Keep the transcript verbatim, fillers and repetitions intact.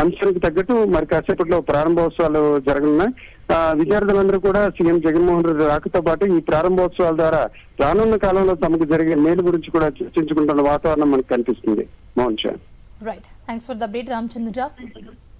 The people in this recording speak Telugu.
అంశానికి తగ్గట్టు మరి కాసేపట్లో ప్రారంభోత్సవాలు జరగనున్నాయి. ఆ విద్యార్థులందరూ కూడా సీఎం జగన్మోహన్ రెడ్డి రాకతో పాటు ఈ ప్రారంభోత్సవాల ద్వారా రానున్న కాలంలో తమకు జరిగే మేలు గురించి కూడా చర్చించుకుంటున్న వాతావరణం మనకు కనిపిస్తుంది. Mohan Shah. Right, thanks for the update Ramachandra.